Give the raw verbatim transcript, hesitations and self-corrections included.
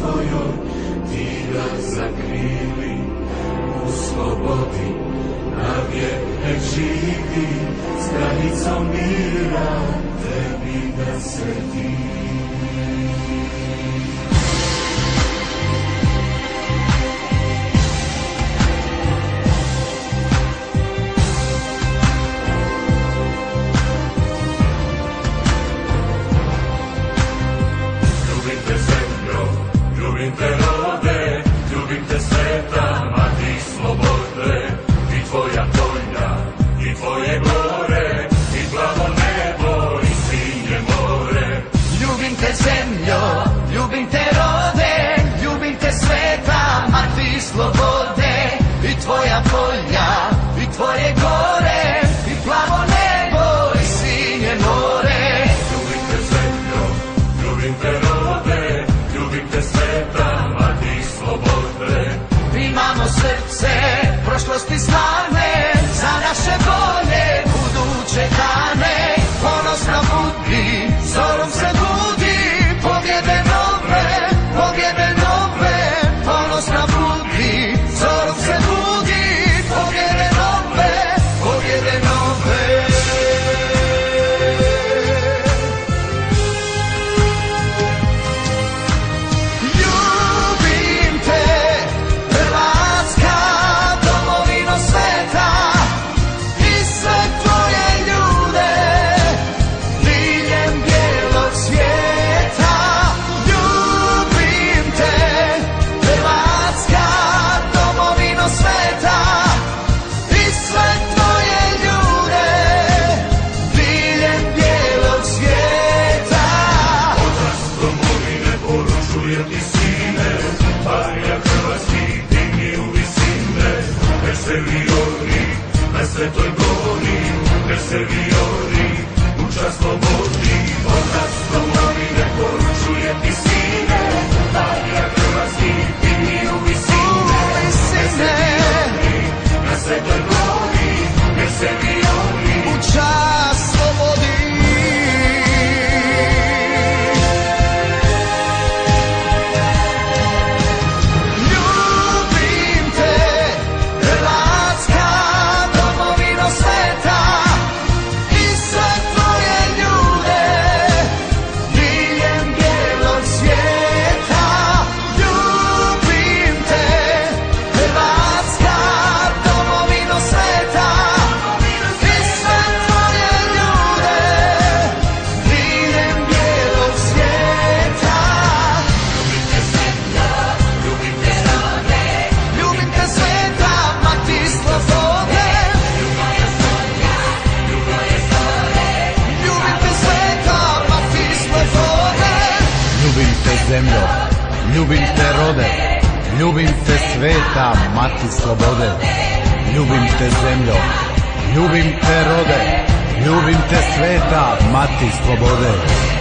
svojoj, ti ga zakrili u slobodi, navijek nek živi, s granicom mira, tebi da se divi. Ljubim te rode, ljubim te sveta, mati slobode, i tvoja polja, i tvoje gore, i plavo nebo, i sinje more. Ljubim te zemljo, ljubim te rode, ljubim te sveta, mati slobode, i tvoja polja, i tvoje gore, i plavo nebo, i sinje more. Ljubim te zemljo, ljubim te rode, ljubim te sveta, mati slobode. Imamo srce prošlosti slavne, za naše bolje buduće dane. Ponosna budi, zorom se budi, pobjede nove, pobjede nove. Ponosna budi, zorom se budi, pobjede nove, pobjede nove. Ljubim te, Hrvatska, domovino sveta, i sve tvoje ljude diljem bijelog svijeta. Ljubim te, Hrvatska, domovino sveta, i sve tvoje ljude diljem bijelog svijeta. Otac domovine poručuje ti sine, Marija Hrvatski digni u visine. Nek se vijori na svetoj gori, nek se vijori u čast slobodi. Otac domovine poručuje ti sine, Marija Hrvatski digni u visine. Nek se vijori na svetoj gori, nek se vijori U čast slobodi. Ljubim te, Hrvatska, domovino sveta, i sve tvoje ljude diljem bijelog svijeta. Ljubim te, Hrvatska, domovino sveta, i sve tvoje ljude diljem bijelog svijeta. ljubim te rode, Ljubim te sveta, mati slobode, ljubim te sveta, mati slobode. Ljubim te zemljo, ljubim te rode, ljubim te sveta, mati slobode. Ljubim te zemljo, ljubim te rode, ljubim te sveta, mati slobode.